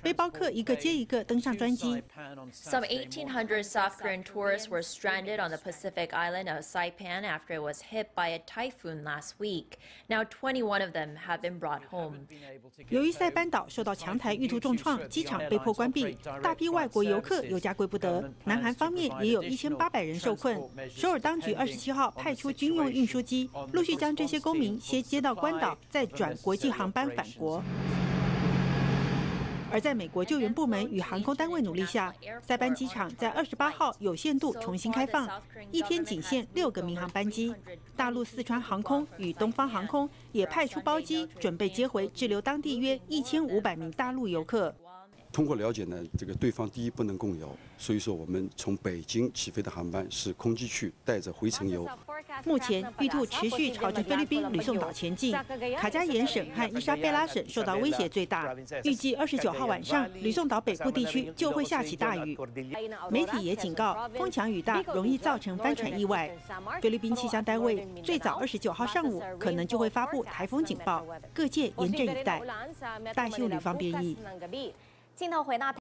背包客一个接一个登上专机。 Some 1,800 South Korean tourists were stranded on the Pacific island of Saipan after it was hit by a typhoon last week. Now 21 of them have been brought home. 由于塞班岛受到强台遇突重创，机场被迫关闭，大批外国游客有家归不得。南韩方面也有1800人受困。首尔当局27号派出军用运输机，陆续将这些公民先接到关岛，再转国际航班返国。而在美国救援部门与航空单位努力下，塞班机场在28号有限度重新开放，一天仅限6个民航班机。大陆四川航空与东方航空也派出包机，准备接回滞留当地约1500名大陆游客。 通过了解呢，这个对方第一不能共游，所以说我们从北京起飞的航班是空机去，带着回程游。 目前玉兔持续朝着菲律宾吕宋岛前进，卡加延省和伊莎贝拉省受到威胁最大。预计29号晚上，吕宋岛北部地区就会下起大雨。媒体也警告，风强雨大容易造成帆船意外。菲律宾气象单位最早29号上午可能就会发布台风警报，各界严阵以待。大新闻吕方编译。 镜头回到